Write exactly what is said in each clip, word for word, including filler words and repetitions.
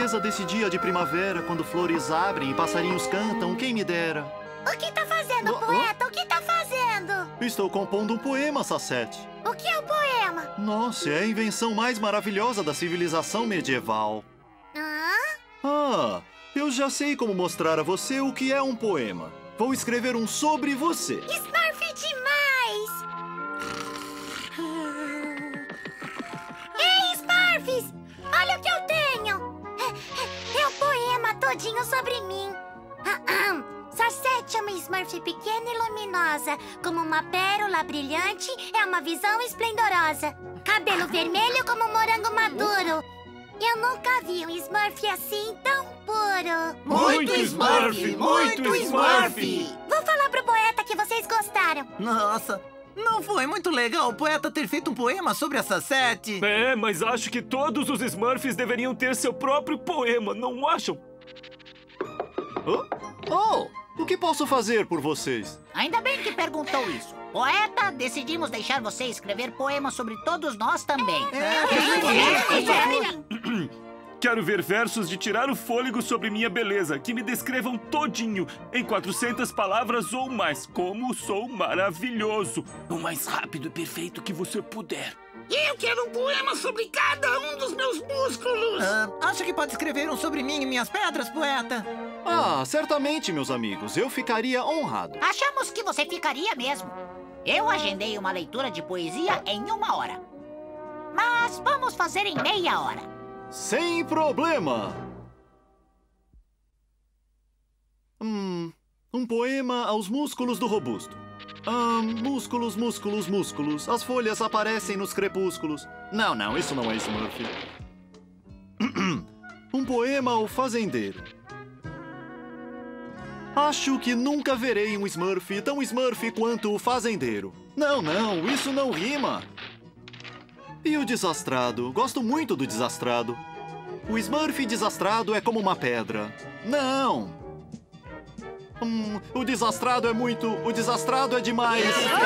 beleza desse dia de primavera, quando flores abrem e passarinhos cantam, quem me dera. O que tá fazendo, Oh, oh. poeta? O que tá fazendo? Estou compondo um poema, Sacete. O que é o poema? Nossa, é a invenção mais maravilhosa da civilização medieval. Hã? Ah, eu já sei como mostrar a você o que é um poema. Vou escrever um sobre você. Smurf demais! Ei, Smurfs! Olha o que eu tenho! É um poema todinho sobre mim. Sacete é uma Smurf pequena e luminosa. Como uma pérola brilhante, é uma visão esplendorosa. Cabelo vermelho como um morango maduro. Eu nunca vi um Smurf assim tão puro. Muito Smurf! Muito Smurf! Vou falar pro poeta que vocês gostaram. Nossa, não foi muito legal o poeta ter feito um poema sobre a Sacete? É, mas acho que todos os Smurfs deveriam ter seu próprio poema, não acham? Oh, oh, o que posso fazer por vocês? Ainda bem que perguntou isso. Poeta, decidimos deixar você escrever poemas sobre todos nós também. Quero ver versos de tirar o fôlego sobre minha beleza, que me descrevam todinho, em quatrocentas palavras ou mais, como sou maravilhoso. O mais rápido e perfeito que você puder. Eu quero um poema sobre cada um dos meus músculos. Ah, acha que pode escrever um sobre mim e minhas pedras, poeta? Ah, certamente, meus amigos. Eu ficaria honrado. Achamos que você ficaria mesmo. Eu agendei uma leitura de poesia em uma hora. Mas vamos fazer em meia hora. Sem problema. Hum, um poema aos músculos do robusto. Ah, músculos, músculos, músculos. As folhas aparecem nos crepúsculos. Não, não, isso não é Smurf. Um poema ao fazendeiro. Acho que nunca verei um Smurf tão Smurf quanto o fazendeiro. Não, não, isso não rima. E o desastrado? Gosto muito do desastrado. O Smurf desastrado é como uma pedra. Não! Hum, o desastrado é muito... O desastrado é demais.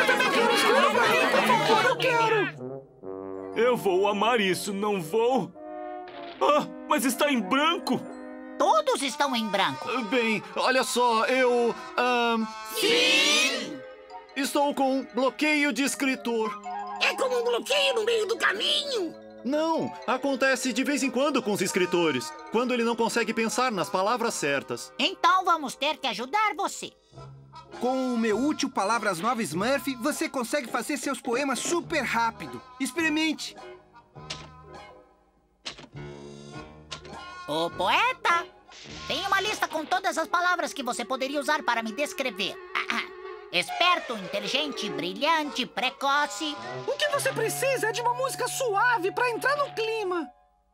Eu quero! Eu vou amar isso, não vou? Ah, mas está em branco! Todos estão em branco. Bem, olha só, eu... ahn, Sim! estou com bloqueio de escritor. É como um bloqueio no meio do caminho. Não, acontece de vez em quando com os escritores, quando ele não consegue pensar nas palavras certas. Então vamos ter que ajudar você. Com o meu útil Palavras Novas Smurf, você consegue fazer seus poemas super rápido. Experimente! O poeta tem uma lista com todas as palavras que você poderia usar para me descrever. Ah, ah. Esperto, inteligente, brilhante, precoce. O que você precisa é de uma música suave para entrar no clima.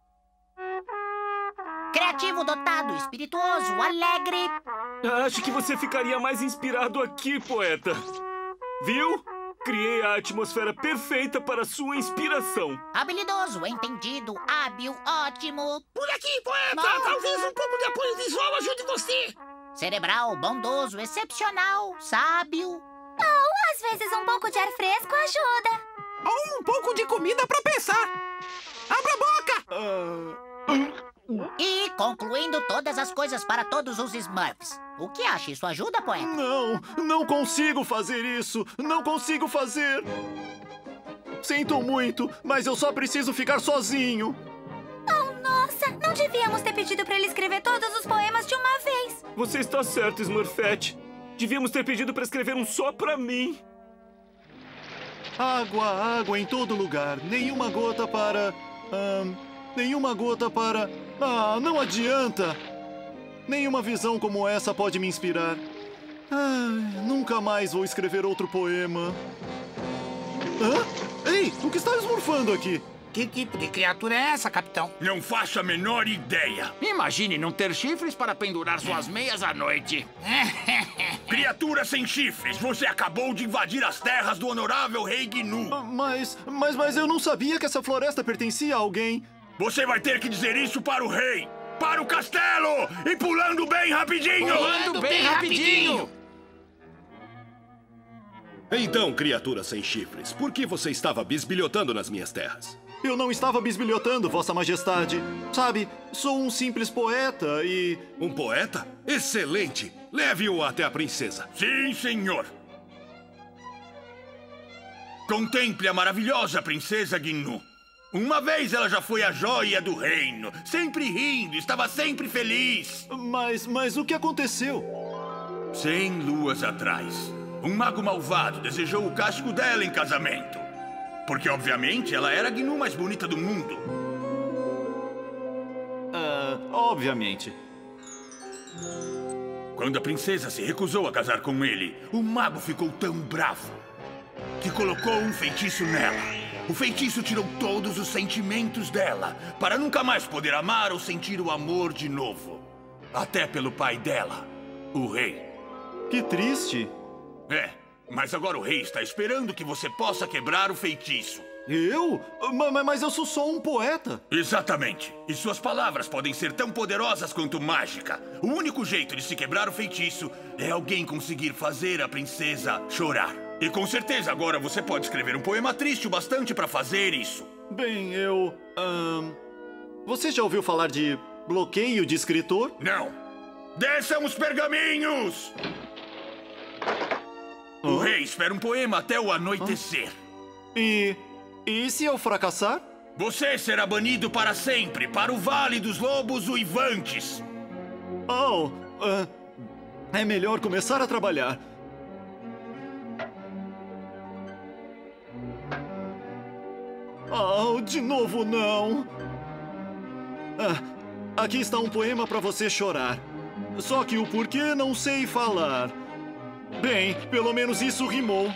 Criativo, dotado, espirituoso, alegre. Acho que você ficaria mais inspirado aqui, poeta. Viu? Criei a atmosfera perfeita para sua inspiração. Habilidoso, entendido, hábil, ótimo. Por aqui, poeta! Não. Talvez um pouco de apoio visual ajude você. Cerebral, bondoso, excepcional, sábio. Ou, às vezes, um pouco de ar fresco ajuda. Ou um pouco de comida para pensar. Abra a boca! Ah, E concluindo todas as coisas para todos os Smurfs. O que acha? Isso ajuda, poeta? não, não consigo fazer isso. Não consigo fazer. Sinto muito, mas eu só preciso ficar sozinho. Oh, nossa! Não devíamos ter pedido pra ele escrever todos os poemas de uma vez. Você está certo, Smurfette. Devíamos ter pedido para escrever um só para mim. Água, água em todo lugar. Nenhuma gota para... ahn, nenhuma gota para... Ah, não adianta. Nenhuma visão como essa pode me inspirar. Ah, nunca mais vou escrever outro poema. Hã? Ei, o que está esmurfando aqui? Que tipo de criatura é essa, capitão? Não faço a menor ideia. Imagine não ter chifres para pendurar suas meias à noite. Criatura sem chifres, você acabou de invadir as terras do honorável rei Gnu. Ah, Mas, mas, mas eu não sabia que essa floresta pertencia a alguém. Você vai ter que dizer isso para o rei. Para o castelo! E pulando bem rapidinho! Pulando bem rapidinho! Então, criatura sem chifres, por que você estava bisbilhotando nas minhas terras? Eu não estava bisbilhotando, Vossa Majestade. Sabe, sou um simples poeta e... Um poeta? Excelente! Leve-o até a princesa. Sim, senhor. Contemple a maravilhosa princesa Gnu. Uma vez ela já foi a joia do reino. Sempre rindo, estava sempre feliz. Mas, mas o que aconteceu? Cem luas atrás, um mago malvado desejou o casco dela em casamento. Porque, obviamente, ela era a Gnu mais bonita do mundo. Ah, obviamente. Quando a princesa se recusou a casar com ele, o mago ficou tão bravo que colocou um feitiço nela. O feitiço tirou todos os sentimentos dela, para nunca mais poder amar ou sentir o amor de novo. Até pelo pai dela, o rei. Que triste. É, mas agora o rei está esperando que você possa quebrar o feitiço. Eu? Ma- Mas eu sou só um poeta. Exatamente. E suas palavras podem ser tão poderosas quanto mágica. O único jeito de se quebrar o feitiço é alguém conseguir fazer a princesa chorar. E com certeza agora você pode escrever um poema triste o bastante para fazer isso. Bem, eu... ahn, Você já ouviu falar de bloqueio de escritor? Não. Desçam os pergaminhos! O rei espera um poema até o anoitecer. E... E se eu fracassar? Você será banido para sempre para o Vale dos Lobos Uivantes. Oh, ah, é melhor começar a trabalhar. Oh, de novo não. Ah, aqui está um poema para você chorar. Só que o porquê não sei falar. Bem, pelo menos isso rimou.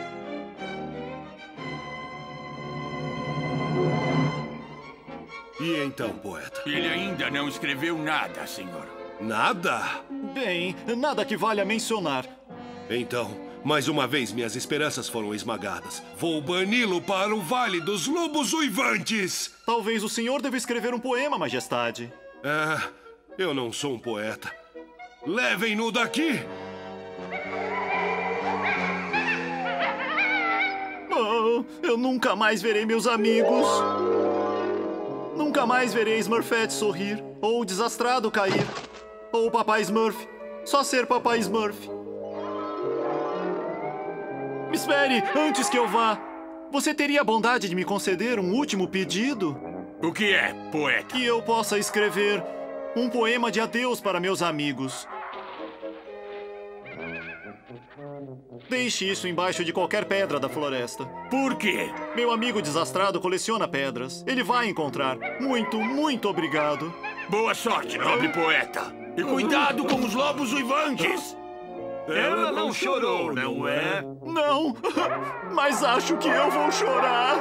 E então, poeta? Ele ainda não escreveu nada, senhor. Nada? Bem, nada que valha mencionar. Então, mais uma vez minhas esperanças foram esmagadas. Vou bani-lo para o Vale dos Lobos Uivantes. Talvez o senhor deva escrever um poema, Majestade. Ah, eu não sou um poeta. Levem-no daqui! Oh, eu nunca mais verei meus amigos. Nunca mais verei Smurfette sorrir, ou o Desastrado cair, ou o Papai Smurf. Só ser Papai Smurf. Espere, antes que eu vá. Você teria a bondade de me conceder um último pedido? O que é, poeta? Que eu possa escrever um poema de adeus para meus amigos. Deixe isso embaixo de qualquer pedra da floresta. Por quê? Meu amigo Desastrado coleciona pedras. Ele vai encontrar. Muito, muito obrigado. Boa sorte, nobre poeta. E cuidado com os lobos uivantes. Ela não chorou, não é? Não, mas acho que eu vou chorar.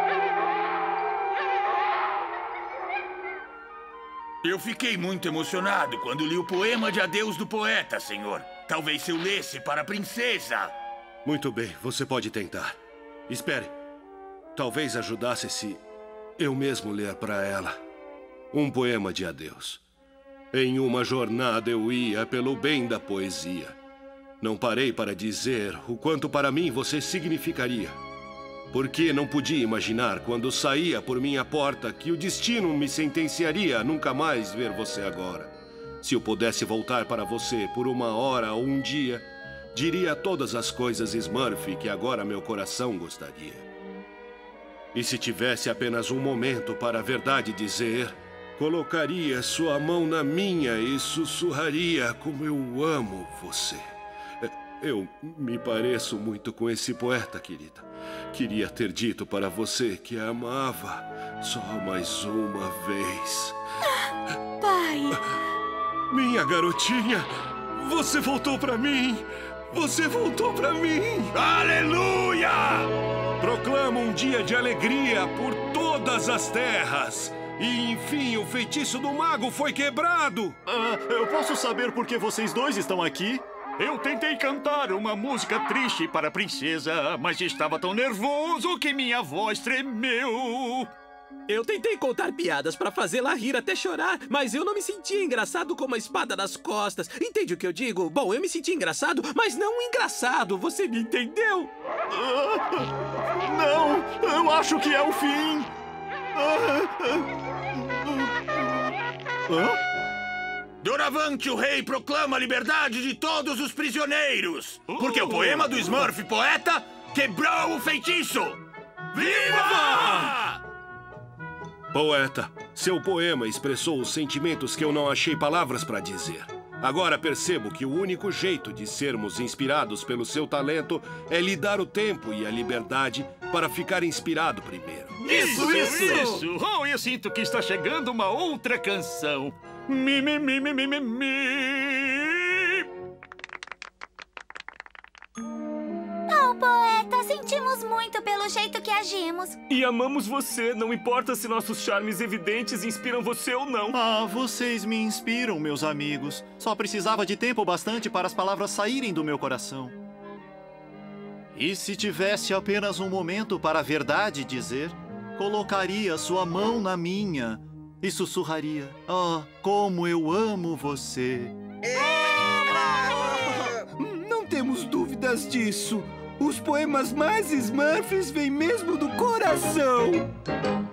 Eu fiquei muito emocionado quando li o poema de adeus do poeta, senhor. Talvez se eu lesse para a princesa. Muito bem, você pode tentar. Espere. Talvez ajudasse se eu mesmo ler para ela um poema de adeus. Em uma jornada eu ia pelo bem da poesia. Não parei para dizer o quanto para mim você significaria. Porque não podia imaginar quando saía por minha porta que o destino me sentenciaria a nunca mais ver você agora. Se eu pudesse voltar para você por uma hora ou um dia, diria todas as coisas Smurf que agora meu coração gostaria. E se tivesse apenas um momento para a verdade dizer, colocaria sua mão na minha e sussurraria como eu amo você. Eu me pareço muito com esse poeta, querida. Queria ter dito para você que a amava só mais uma vez. Pai! Minha garotinha, você voltou pra mim! Você voltou pra mim! Aleluia! Proclamo um dia de alegria por todas as terras. E, enfim, o feitiço do mago foi quebrado! Ah, eu posso saber por que vocês dois estão aqui? Eu tentei cantar uma música triste para a princesa, mas estava tão nervoso que minha voz tremeu. Eu tentei contar piadas pra fazê-la rir até chorar, mas eu não me sentia engraçado com uma espada nas costas. Entende o que eu digo? Bom, eu me senti engraçado, mas não engraçado. Você me entendeu? Ah, não, eu acho que é o fim. Doravante, o rei proclama a liberdade de todos os prisioneiros. Porque o poema do Smurf poeta quebrou o feitiço. Viva! Poeta, seu poema expressou os sentimentos que eu não achei palavras para dizer. Agora percebo que o único jeito de sermos inspirados pelo seu talento é lhe dar o tempo e a liberdade para ficar inspirado primeiro. Isso, isso, isso! Oh, eu sinto que está chegando uma outra canção. Mi, mi, mi, mi, mi, mi, mi. Oh, poeta, sentimos muito pelo jeito que agimos. E amamos você, não importa se nossos charmes evidentes inspiram você ou não. Ah, vocês me inspiram, meus amigos. Só precisava de tempo bastante para as palavras saírem do meu coração. E se tivesse apenas um momento para a verdade dizer, colocaria sua mão na minha e sussurraria: "Ah, como eu amo você." Não temos dúvidas disso. Os poemas mais Smurfs vêm mesmo do coração.